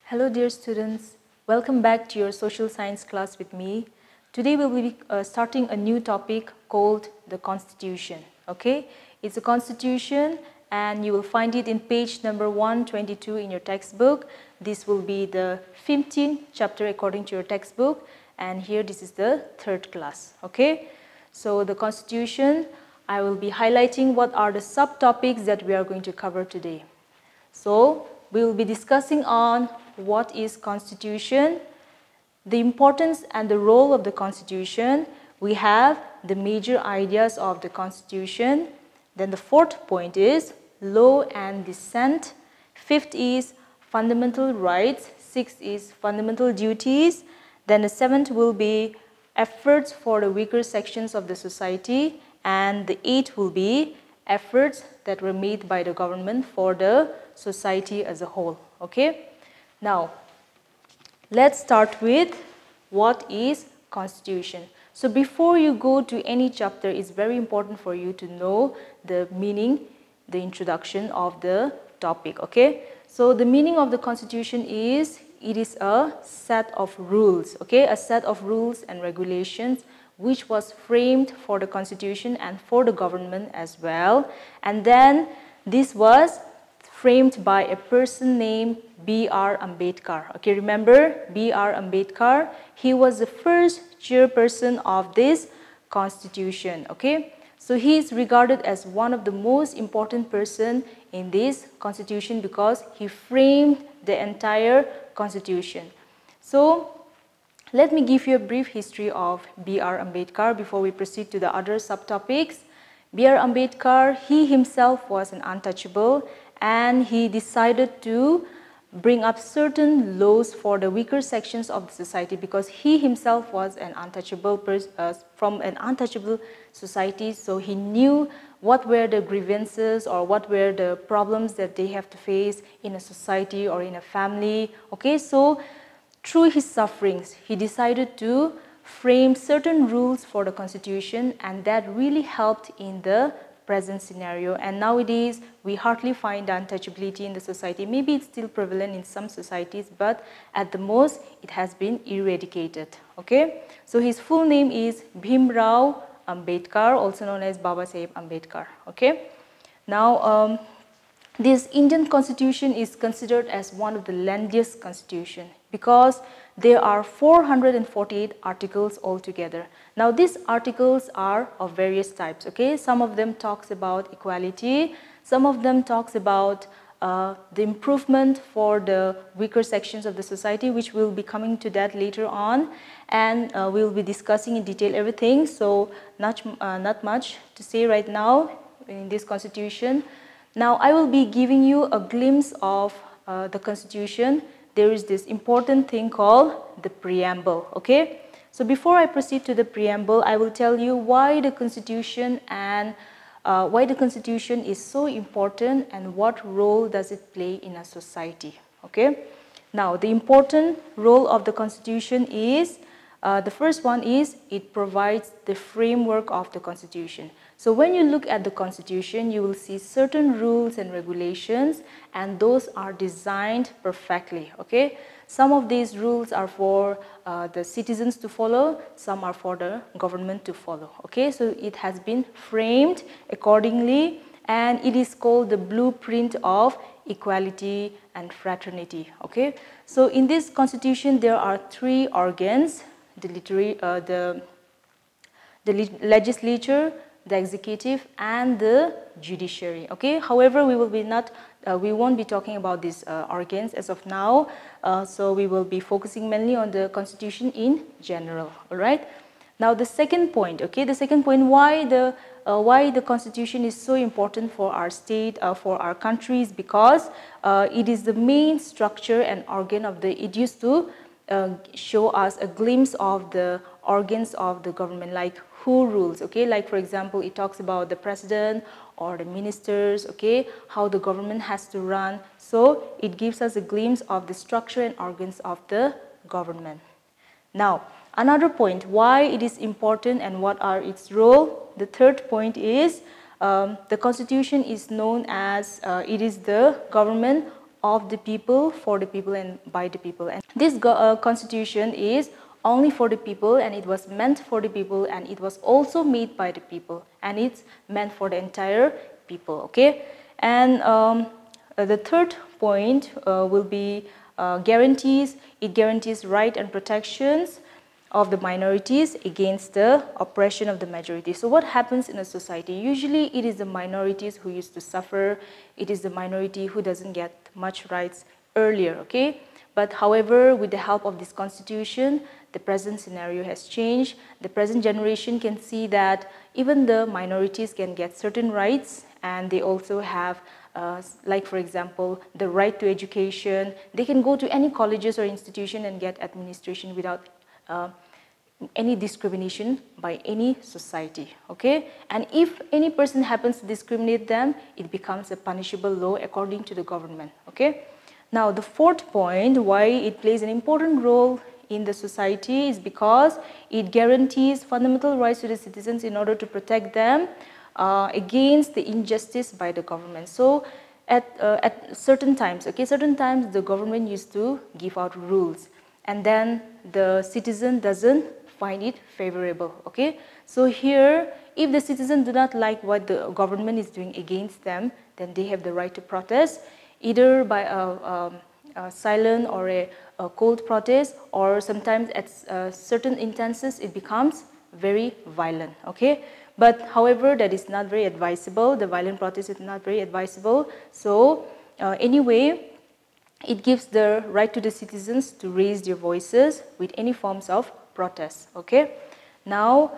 Hello dear students, welcome back to your social science class with me. Today we will be starting a new topic called the Constitution. Okay, it's a Constitution and you will find it in page number 122 in your textbook. This will be the 15th chapter according to your textbook, and here this is the third class. Okay, so the Constitution, I will be highlighting what are the subtopics that we are going to cover today. So we will be discussing on what is Constitution, the importance and the role of the Constitution. We have the major ideas of the Constitution. Then the fourth point is law and dissent. Fifth is fundamental rights. Sixth is fundamental duties. Then the seventh will be efforts for the weaker sections of the society. And the eighth will be efforts that were made by the government for the society as a whole. Okay, now let's start with what is Constitution. So before you go to any chapter, it's very important for you to know the meaning, the introduction of the topic. Okay, so the meaning of the Constitution is it is a set of rules, okay, a set of rules and regulations which was framed for the Constitution and for the government as well. And then this was framed by a person named B.R. Ambedkar. Okay, remember B.R. Ambedkar? He was the first chairperson of this Constitution. Okay, so he is regarded as one of the most important person in this Constitution because he framed the entire Constitution. So let me give you a brief history of B.R. Ambedkar before we proceed to the other subtopics. B.R. Ambedkar, he himself was an untouchable, and he decided to bring up certain laws for the weaker sections of the society because he himself was an untouchable from an untouchable society. So he knew what were the grievances or what were the problems that they have to face in a society or in a family. Okay, so through his sufferings, he decided to frame certain rules for the Constitution, and that really helped in the present scenario. And nowadays, we hardly find untouchability in the society. Maybe it's still prevalent in some societies, but at the most, it has been eradicated. Okay, so his full name is Bhimrao Ambedkar, also known as Babasaheb Ambedkar. Okay, now this Indian Constitution is considered as one of the lengthiest constitution because there are 448 articles altogether. Now these articles are of various types. Okay, some of them talks about equality, some of them talks about the improvement for the weaker sections of the society, which we'll be coming to that later on, and we'll be discussing in detail everything. So not much to say right now in this Constitution. Now I will be giving you a glimpse of the Constitution. There is this important thing called the preamble. Okay, so before I proceed to the preamble, I will tell you why the Constitution and why the Constitution is so important and what role does it play in a society. Okay, now the important role of the Constitution is the first one is it provides the framework of the Constitution. So when you look at the Constitution, you will see certain rules and regulations, and those are designed perfectly. Okay, some of these rules are for the citizens to follow, some are for the government to follow. Okay, so it has been framed accordingly, and it is called the blueprint of equality and fraternity. Okay, so in this Constitution there are three organs: the legislature, the executive, and the judiciary. Okay, however, we won't be talking about these organs as of now, so we will be focusing mainly on the Constitution in general. All right, now the second point. Okay, the second point, why the Constitution is so important for our state, for our countries, because it is the main structure and organ of the, it used to show us a glimpse of the organs of the government, like who rules. Okay, like for example, it talks about the president or the ministers. Okay, how the government has to run. So it gives us a glimpse of the structure and organs of the government. Now another point, why it is important and what are its role. The third point is the Constitution is known as it is the government of the people, for the people, and by the people. And this constitution is only for the people, and it was meant for the people, and it was also made by the people, and it's meant for the entire people, okay? And the third point will be guarantees. It guarantees right and protections of the minorities against the oppression of the majority. So what happens in a society? Usually it is the minorities who used to suffer. It is the minority who doesn't get much rights earlier, okay? But however, with the help of this constitution, the present scenario has changed. The present generation can see that even the minorities can get certain rights, and they also have like, for example, the right to education. They can go to any colleges or institution and get administration without any discrimination by any society, okay? And if any person happens to discriminate them, it becomes a punishable law according to the government, okay? Now, the fourth point, why it plays an important role in the society, is because it guarantees fundamental rights to the citizens in order to protect them against the injustice by the government. So at certain times, okay, certain times the government used to give out rules, and then the citizen doesn't find it favorable, okay? So here, if the citizens do not like what the government is doing against them, then they have the right to protest, either by a silent or a cold protest, or sometimes at certain instances it becomes very violent, okay? But however, that is not very advisable. The violent protest is not very advisable. So anyway, it gives the right to the citizens to raise their voices with any forms of protest, okay? Now,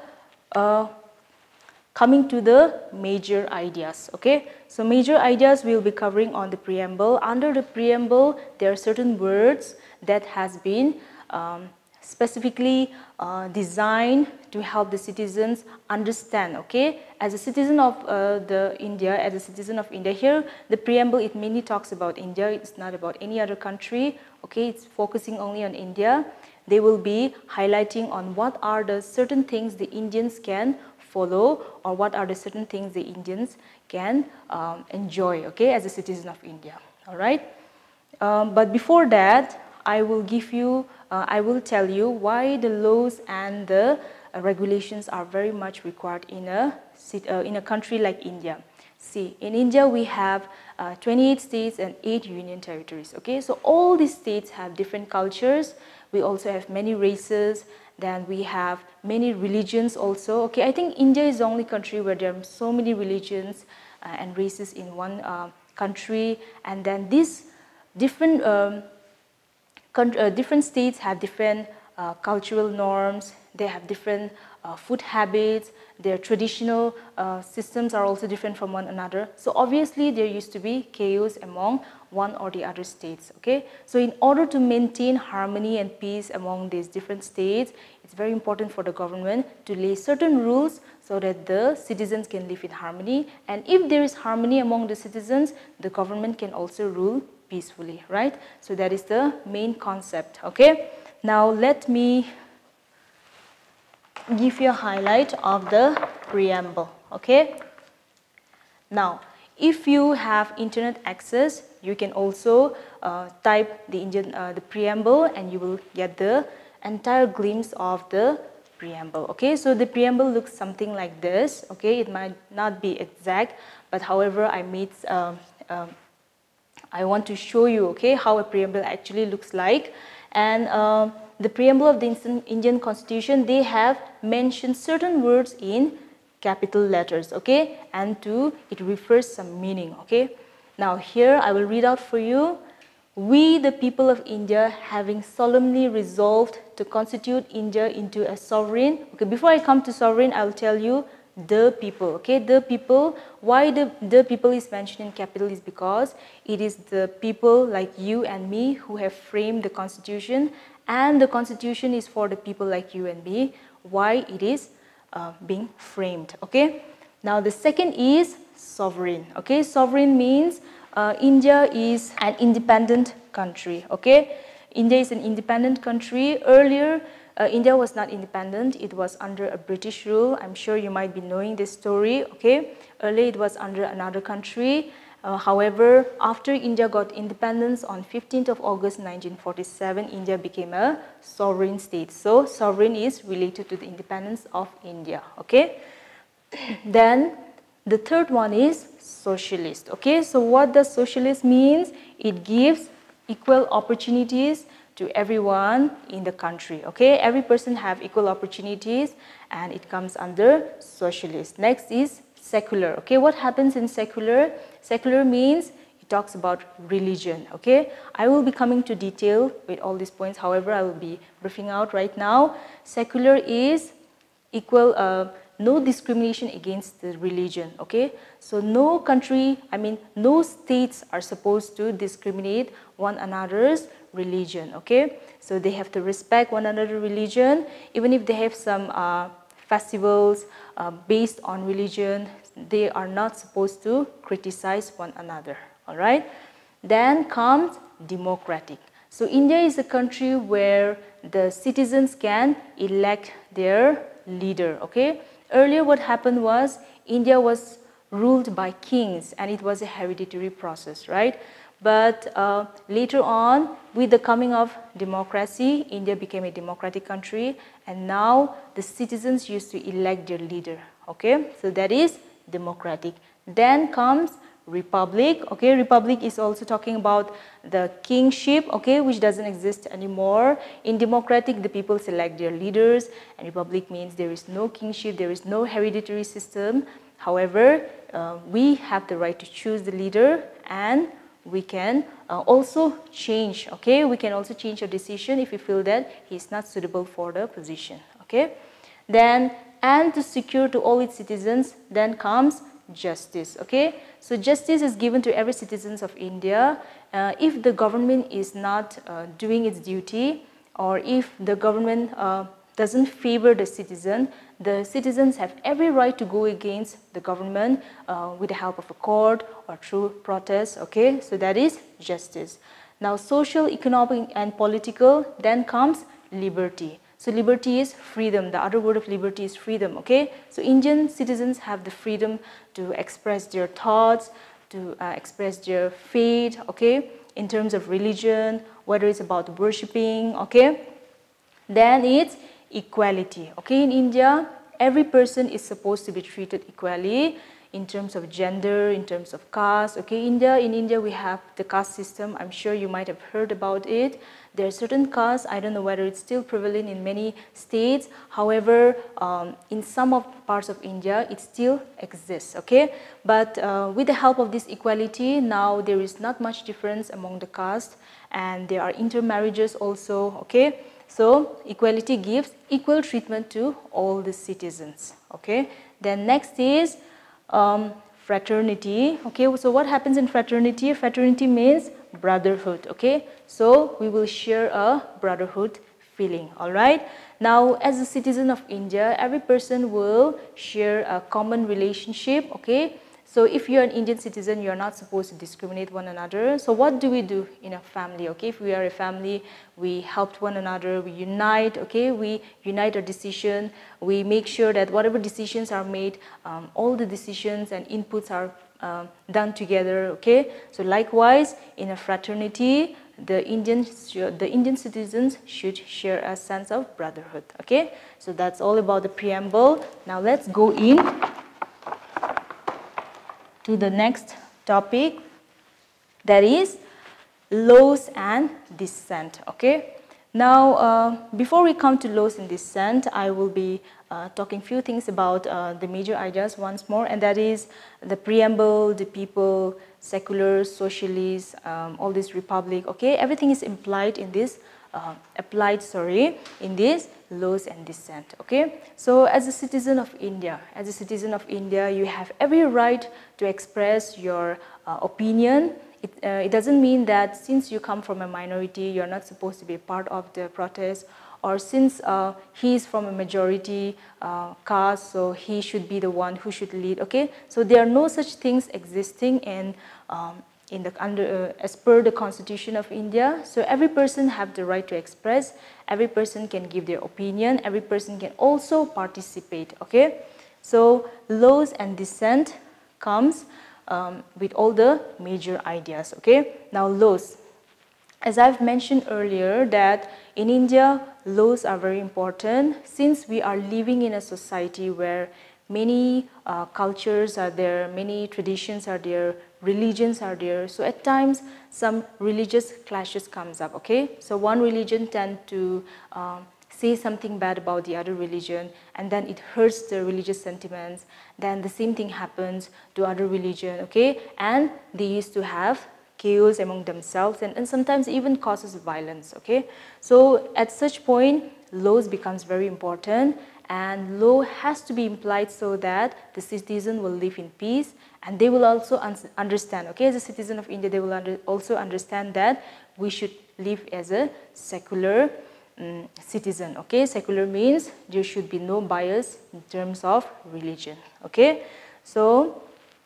coming to the major ideas, okay? So major ideas we'll be covering on the preamble. Under the preamble, there are certain words that has been specifically designed to help the citizens understand, okay? As a citizen of India, here the preamble, it mainly talks about India. It's not about any other country, okay? It's focusing only on India. They will be highlighting on what are the certain things the Indians can follow, or what are the certain things the Indians can enjoy, okay, as a citizen of India, all right? But before that, I will tell you why the laws and the regulations are very much required in a country like India. See, in India we have 28 states and 8 union territories, okay? So all these states have different cultures. We also have many races. Then we have many religions also, okay? I think India is the only country where there are so many religions and races in one country. And then these different different states have different cultural norms. They have different food habits. Their traditional systems are also different from one another. So obviously there used to be chaos among one or the other states, okay? So in order to maintain harmony and peace among these different states, it's very important for the government to lay certain rules so that the citizens can live in harmony. And if there is harmony among the citizens, the government can also rule peacefully, right? So that is the main concept, okay? Now let me give you a highlight of the preamble, okay? Now, if you have internet access, you can also type the preamble, and you will get the entire glimpse of the preamble, okay? So the preamble looks something like this, okay? It might not be exact, but however, I want to show you, okay, how a preamble actually looks like. And the preamble of the Indian Constitution, they have mentioned certain words in capital letters, okay, and it refers some meaning, okay. Now here I will read out for you. We, the people of India, having solemnly resolved to constitute India into a sovereign. Okay, before I come to sovereign, I will tell you the people, okay, the people. Why the people is mentioned in capital is because it is the people like you and me who have framed the Constitution, and the Constitution is for the people like you and me. Why it is being framed, okay. Now the second is sovereign, okay. Sovereign means India is an independent country, okay. India is an independent country. Earlier, India was not independent. It was under a British rule. I'm sure you might be knowing this story, okay. Earlier it was under another country, However, after India got independence on 15th of August 1947, India became a sovereign state. So sovereign is related to the independence of India. Okay. Then the third one is socialist. Okay, so what does socialist means? It gives equal opportunities to everyone in the country. Okay, every person have equal opportunities, and it comes under socialist. Next is secular. Okay, what happens in secular? Secular means it talks about religion. Okay, I will be coming to detail with all these points. However, I will be briefing out right now. Secular is equal, no discrimination against the religion. Okay, so no country, no states are supposed to discriminate one another's religion. Okay, so they have to respect one another's religion, even if they have some festivals based on religion. They are not supposed to criticize one another. All right, then comes democratic. So India is a country where the citizens can elect their leader. Okay, earlier what happened was India was ruled by kings, and it was a hereditary process, right? But later on, with the coming of democracy, India became a democratic country, and now the citizens used to elect their leader. Okay, so that is democratic. Then comes republic. Okay, republic is also talking about the kingship, okay, which doesn't exist anymore. In democratic, the people select their leaders, and republic means there is no kingship, there is no hereditary system. However, we have the right to choose the leader, and we can also change. Okay, we can also change a decision if we feel that he is not suitable for the position. Okay, then and to secure to all its citizens, then comes justice. Okay, so justice is given to every citizens of India. If the government is not doing its duty, or if the government doesn't favor the citizens have every right to go against the government with the help of a court or through protests. Okay, so that is justice. Now social, economic and political, then comes liberty. So liberty is freedom. The other word of liberty is freedom. Okay, so Indian citizens have the freedom to express their thoughts, to express their faith. Okay, in terms of religion, whether it's about worshipping. Okay, then it's equality. Okay, in India, every person is supposed to be treated equally in terms of gender, in terms of caste. Okay, in India we have the caste system. I'm sure you might have heard about it. There are certain castes, I don't know whether it's still prevalent in many states. However, in some of parts of India, it still exists. Okay, but with the help of this equality, now there is not much difference among the castes, and there are intermarriages also. Okay, so equality gives equal treatment to all the citizens. Okay, then next is fraternity. Okay, so what happens in fraternity? Fraternity means brotherhood. Okay, so we will share a brotherhood feeling. All right, now as a citizen of India, every person will share a common relationship. Okay, so if you're an Indian citizen, you're not supposed to discriminate one another. So what do we do in a family? Okay, if we are a family, we help one another, we unite. Okay, we unite our decision. We make sure that whatever decisions are made, all the decisions and inputs are done together. Okay, so likewise in a fraternity, the Indian citizens should share a sense of brotherhood. Okay, so that's all about the preamble. Now let's go in to the next topic, that is laws and dissent. Okay, now before we come to laws and dissent, I will be talking few things about the major ideas once more, and that is the preamble, the people, secular, socialist, all this republic. Okay, everything is implied in this in this laws and dissent. Okay, so as a citizen of India, you have every right to express your opinion. It doesn't mean that since you come from a minority, you're not supposed to be a part of the protest, or since he is from a majority caste, so he should be the one who should lead. Okay, so there are no such things existing as per the Constitution of India. So every person have the right to express, every person can give their opinion, every person can also participate. Okay, so laws and dissent comes with all the major ideas. Okay, now laws. As I've mentioned earlier that in India, laws are very important since we are living in a society where many cultures are there, many traditions are there, religions are there. So at times, some religious clashes comes up, okay? So one religion tend to say something bad about the other religion, and then it hurts the religious sentiments. Then the same thing happens to other religion, okay? And they used to have chaos among themselves and sometimes even causes violence, okay? So at such point, laws becomes very important, and law has to be implied so that the citizen will live in peace, and they will also understand, okay, as a citizen of India, they will also understand that we should live as a secular citizen, okay? Secular means there should be no bias in terms of religion, okay? So,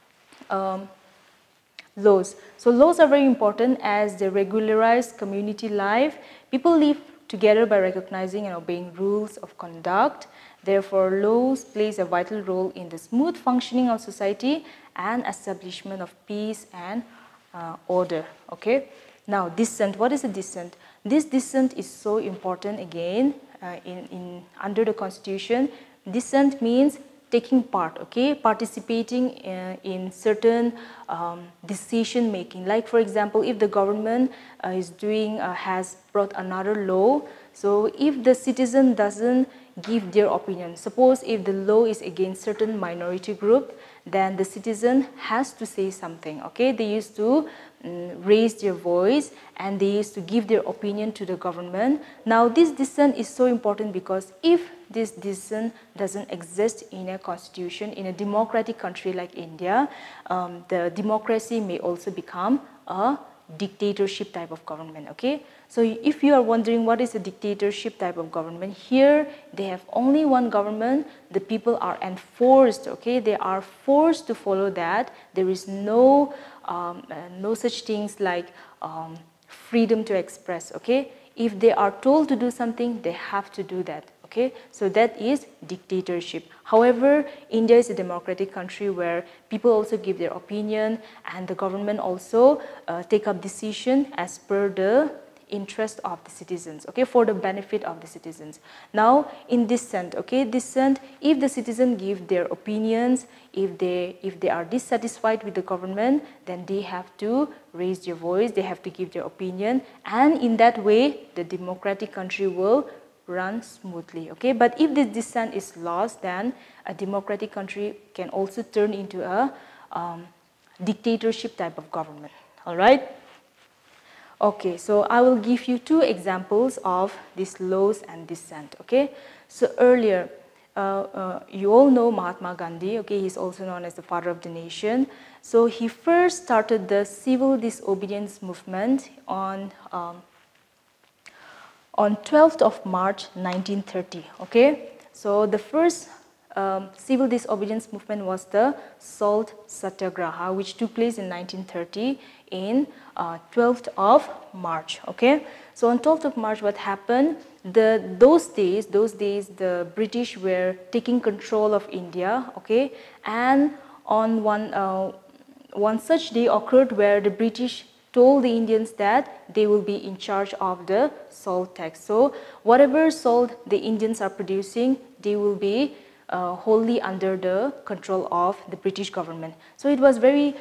laws. So laws are very important as they regularize community life. People live together by recognizing and obeying rules of conduct. Therefore, laws plays a vital role in the smooth functioning of society and establishment of peace and order. Okay. Now, dissent. What is a dissent? This dissent is so important again under the Constitution. Dissent means taking part, okay, participating in certain decision making. Like for example, if the government has brought another law, so if the citizen doesn't give their opinion, suppose if the law is against certain minority group, then the citizen has to say something, okay. They used to raise their voice and they used to give their opinion to the government. Now this dissent is so important because if this dissent doesn't exist in a constitution, in a democratic country like India, the democracy may also become a dictatorship type of government, okay. So if you are wondering what is a dictatorship type of government, here they have only one government, the people are enforced, okay, they are forced to follow that. There is no such things like freedom to express, okay. If they are told to do something, they have to do that, okay. So that is dictatorship. However, India is a democratic country where people also give their opinion and the government also take up decision as per the interest of the citizens, okay, for the benefit of the citizens. Now in dissent, okay, dissent, if the citizen give their opinions, if they are dissatisfied with the government, then they have to raise their voice, they have to give their opinion, and in that way the democratic country will run smoothly, okay. But if this dissent is lost, then a democratic country can also turn into a dictatorship type of government. All right. Okay, so I will give you two examples of these laws and dissent, okay. So earlier, you all know Mahatma Gandhi, okay, he's also known as the father of the nation. So he first started the civil disobedience movement on 12th of March 1930, okay. So the first civil disobedience movement was the Salt Satyagraha, which took place in 1930 in 12th of March, okay. So on 12th of March, what happened? Those days, the British were taking control of India, okay. And on one such day occurred where the British told the Indians that they will be in charge of the salt tax. So whatever salt the Indians are producing, they will be wholly under the control of the British government. So it was very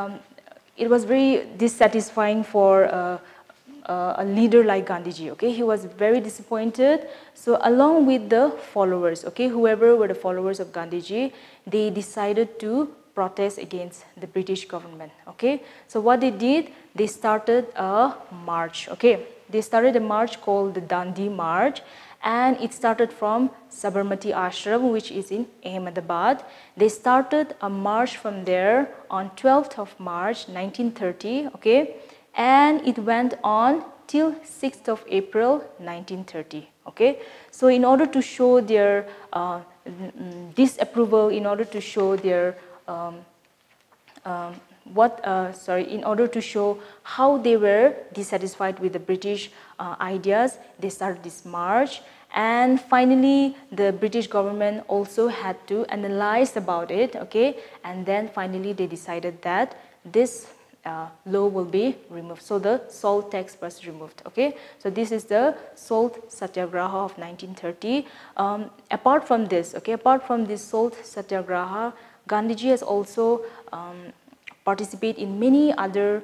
dissatisfying for a leader like Gandhiji, okay. He was very disappointed. So along with the followers, okay, whoever were the followers of Gandhiji, they decided to protest against the British government, okay. So what they did, they started a march, okay. They started a march called the Dandi March, and it started from Sabarmati Ashram, which is in Ahmedabad. They started a march from there on 12th of March 1930, okay, and it went on till 6th of April 1930, okay. So in order to show their disapproval, in order to show their in order to show how they were dissatisfied with the British ideas, they started this march. And finally, the British government also had to analyze about it, okay, and then finally they decided that this law will be removed. So the salt tax was removed, okay. So this is the salt satyagraha of 1930. Apart from this, okay, apart from this salt satyagraha, Gandhiji has also participated in many other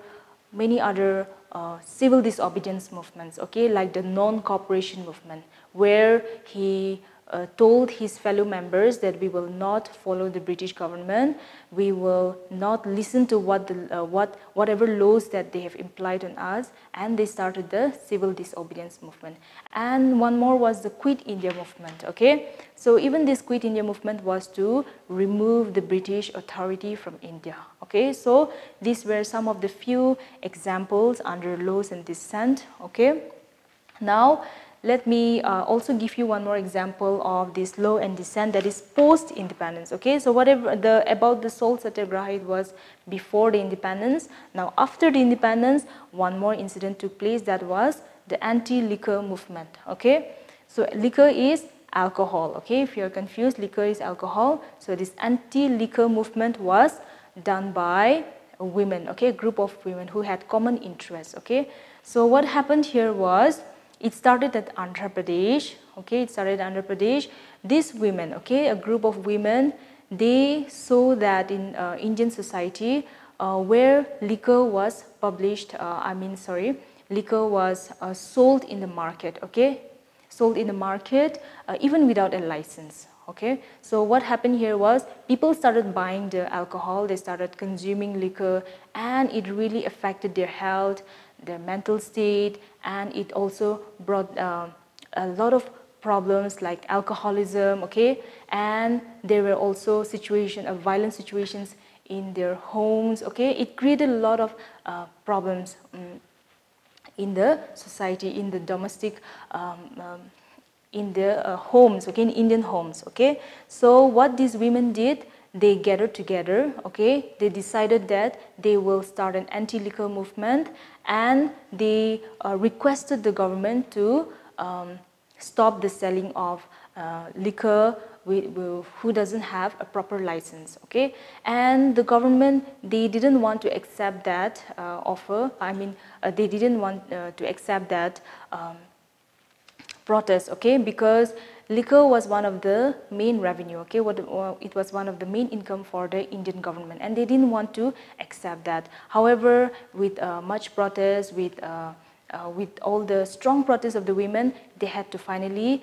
civil disobedience movements, okay, like the non-cooperation movement, where he told his fellow members that we will not follow the British government, we will not listen to whatever laws that they have implied on us, and they started the civil disobedience movement. And one more was the Quit India movement, okay. So even this Quit India movement was to remove the British authority from India, okay. So these were some of the few examples under laws and dissent, okay. Now let me also give you one more example of this law and dissent that is post-independence, okay. So whatever about the salt satyagraha, it was before the independence. Now after the independence, one more incident took place, that was the anti-liquor movement, okay. So liquor is alcohol, okay. If you are confused, liquor is alcohol. So this anti-liquor movement was done by women, okay, a group of women who had common interests, okay. So what happened here was, it started at Andhra Pradesh, okay, it started at Andhra Pradesh. These women, okay, a group of women, they saw that in Indian society where liquor was published, liquor was sold in the market, okay, sold in the market even without a license, okay. So what happened here was, people started buying the alcohol, they started consuming liquor, and it really affected their health, their mental state, and it also brought a lot of problems like alcoholism, okay. And there were also violent situations in their homes, okay. It created a lot of problems in the society, in the domestic in the homes, okay, in Indian homes, okay. So what these women did, they gathered together, okay, they decided that they will start an anti-liquor movement, and they requested the government to stop the selling of liquor who doesn't have a proper license, okay. And the government, they didn't want to accept that offer, they didn't want to accept that protest, okay, because liquor was one of the main revenue, okay, it was one of the main income for the Indian government, and they didn't want to accept that. However, with much protest, with all the strong protests of the women, they had to finally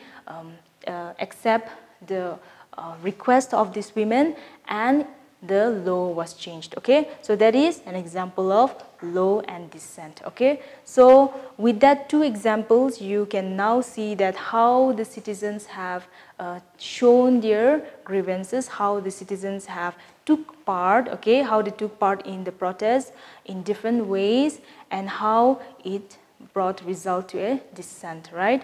accept the request of these women, and the law was changed, okay. So that is an example of law and dissent, okay. So with that two examples, you can now see that how the citizens have shown their grievances, how the citizens have took part, okay, how they took part in the protest in different ways, and how it brought result to a dissent, right.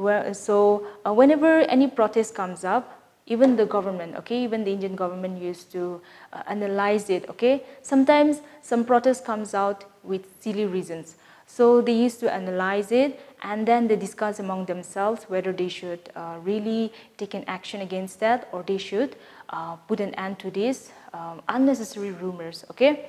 Whenever any protest comes up, even the government, okay, even the Indian government used to analyze it, okay. Sometimes some protest comes out with silly reasons. So they used to analyze it, and then they discuss among themselves whether they should really take an action against that, or they should put an end to these unnecessary rumors, okay.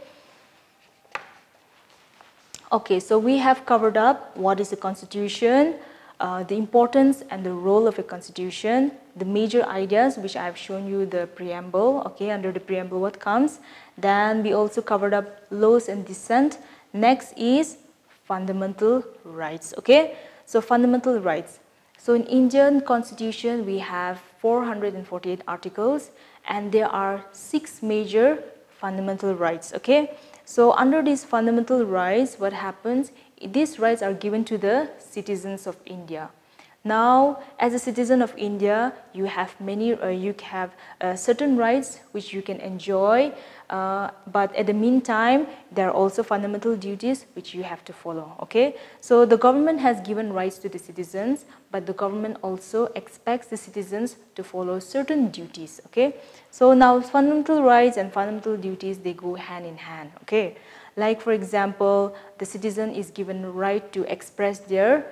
Okay, so we have covered up what is a constitution, the importance and the role of a constitution, the major ideas which I have shown you the preamble, okay, under the preamble what comes. Then we also covered up laws and dissent. Next is fundamental rights, okay. So fundamental rights. So in Indian constitution we have 448 articles, and there are 6 major fundamental rights, okay. So under these fundamental rights, what happens? These rights are given to the citizens of India. Now, as a citizen of India, you have certain rights which you can enjoy, but at the meantime, there are also fundamental duties which you have to follow, okay? So the government has given rights to the citizens, but the government also expects the citizens to follow certain duties, okay? So now fundamental rights and fundamental duties, they go hand in hand, okay? Like for example, the citizen is given the right to express their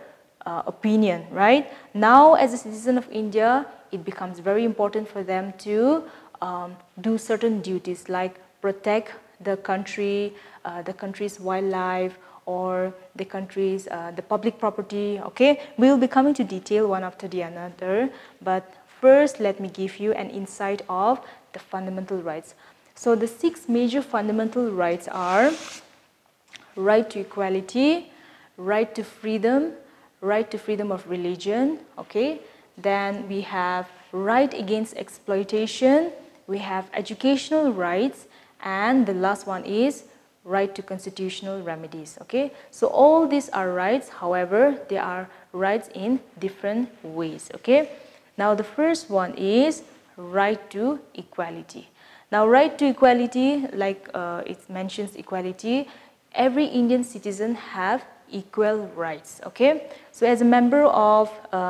opinion, right? Now, as a citizen of India, it becomes very important for them to do certain duties like protect the country's wildlife, or the country's the public property. Okay, we will be coming to detail one after the another, but first let me give you an insight of the fundamental rights. So the 6 major fundamental rights are right to equality, right to freedom of religion. Okay, then we have right against exploitation, we have educational rights, and the last one is right to constitutional remedies. Okay, so all these are rights, however they are rights in different ways. Okay, now the first one is right to equality. Now right to equality, like it mentions equality, every Indian citizen have equal rights. Okay, so as a member of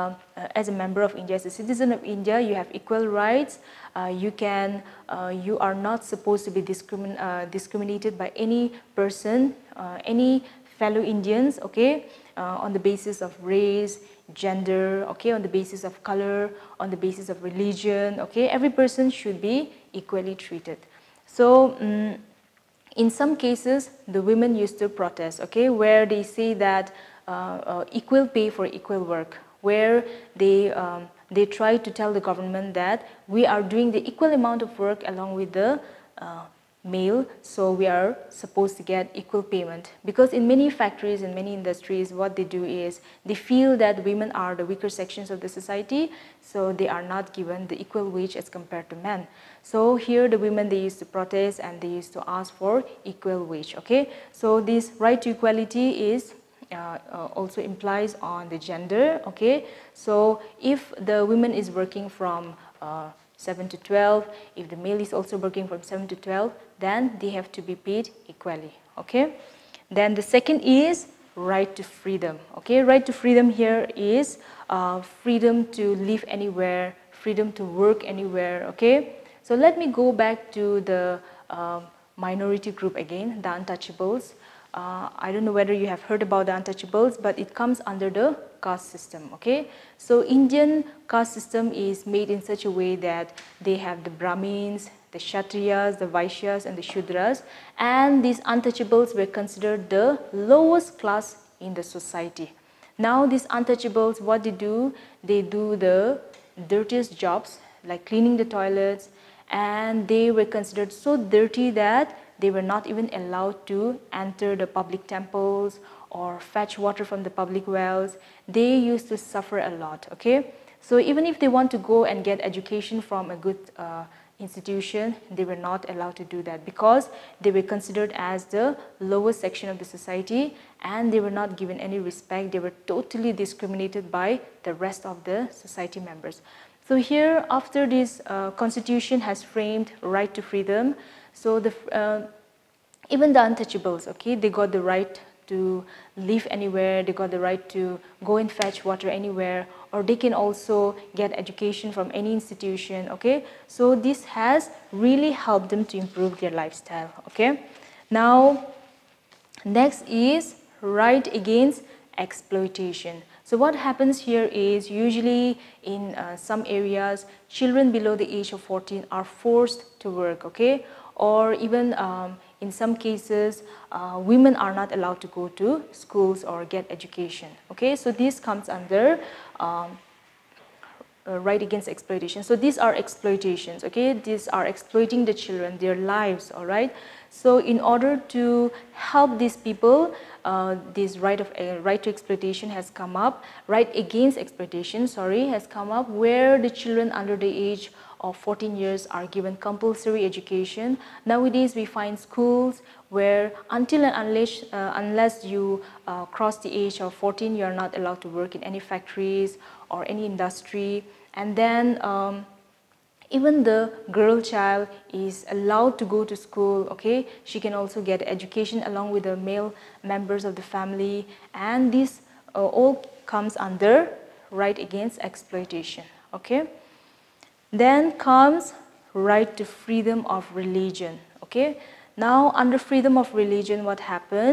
India, as a citizen of India, you have equal rights. You are not supposed to be discriminated by any person, any fellow Indians. Okay, on the basis of race, gender. Okay, on the basis of color, on the basis of religion. Okay, every person should be equally treated. So in some cases, the women used to protest, okay, where they say that equal pay for equal work, where they try to tell the government that we are doing the equal amount of work along with the male, so we are supposed to get equal payment. Because in many factories, in many industries, what they do is they feel that women are the weaker sections of the society, so they are not given the equal wage as compared to men. So here the women, they used to protest and they used to ask for equal wage. Okay, so this right to equality is also implies on the gender. Okay, so if the woman is working from 7 to 12, if the male is also working from 7 to 12, then they have to be paid equally. Okay, then the second is right to freedom. Okay, right to freedom here is freedom to live anywhere, freedom to work anywhere. Okay, so let me go back to the minority group again, the untouchables. I don't know whether you have heard about the untouchables, but it comes under the caste system. Okay, so Indian caste system is made in such a way that they have the Brahmins, the Kshatriyas, the Vaishyas, and the Shudras, and these untouchables were considered the lowest class in the society. Now these untouchables, what they do the dirtiest jobs like cleaning the toilets, and they were considered so dirty that they were not even allowed to enter the public temples or fetch water from the public wells. They used to suffer a lot. Okay, so even if they want to go and get education from a good institution, they were not allowed to do that because they were considered as the lowest section of the society, and they were not given any respect. They were totally discriminated by the rest of the society members. So here, after this constitution has framed right to freedom, so even the untouchables, okay, they got the right to live anywhere, they got the right to go and fetch water anywhere, or they can also get education from any institution. Okay, so this has really helped them to improve their lifestyle. Okay, now next is right against exploitation. So what happens here is usually in some areas, children below the age of 14 are forced to work. Okay, or even in some cases, women are not allowed to go to schools or get education. Okay, so this comes under right against exploitation. So these are exploitations. Okay, these are exploiting the children, their lives. All right. So in order to help these people, this right to exploitation has come up. Right against exploitation, sorry, has come up, where the children under the age of 14 years are given compulsory education. Nowadays, we find schools where until and unless you cross the age of 14, you are not allowed to work in any factories or any industry. And then even the girl child is allowed to go to school. Okay, she can also get education along with the male members of the family, and this all comes under right against exploitation. Okay, then comes right to freedom of religion. Okay, now under freedom of religion, what happens?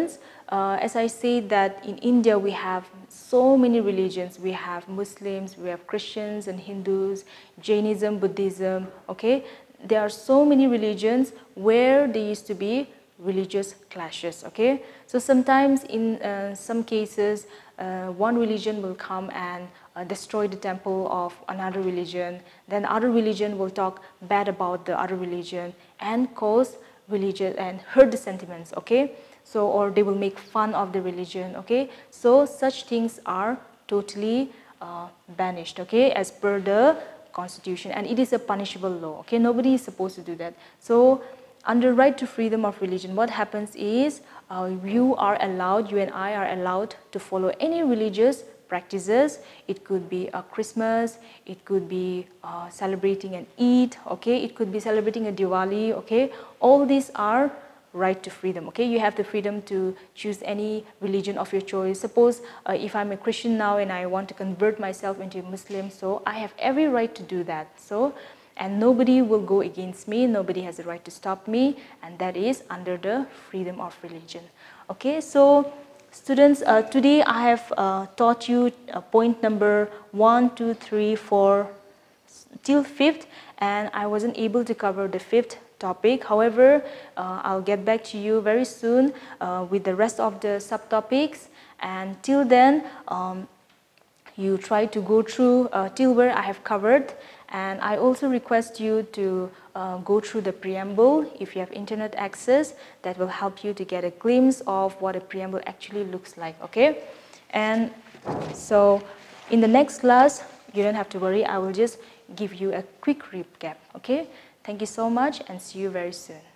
as I say that in India we have so many religions. We have Muslims, we have Christians and Hindus, Jainism, Buddhism, okay? There are so many religions where there used to be religious clashes, okay? So sometimes in some cases, one religion will come and destroy the temple of another religion, then other religion will talk bad about the other religion and cause religion and hurt the sentiments, okay? So, or they will make fun of the religion, okay? So such things are totally banished, okay, as per the constitution, and it is a punishable law, okay? Nobody is supposed to do that. So under right to freedom of religion, what happens is you and I are allowed to follow any religious practices. It could be a Christmas, it could be celebrating an Eid, okay? It could be celebrating a Diwali, okay? All these are right to freedom, okay? You have the freedom to choose any religion of your choice. Suppose if I'm a Christian now and I want to convert myself into a Muslim, so I have every right to do that. So, and nobody will go against me, nobody has the right to stop me, and that is under the freedom of religion. Okay, so students, today I have taught you point number 1, 2, 3, 4 till 5th, and I wasn't able to cover the 5th topic. However, I'll get back to you very soon with the rest of the subtopics, and till then you try to go through till where I have covered. And I also request you to go through the preamble if you have internet access. That will help you to get a glimpse of what a preamble actually looks like, okay? And so in the next class, you don't have to worry, I will just give you a quick recap, okay? Thank you so much and see you very soon.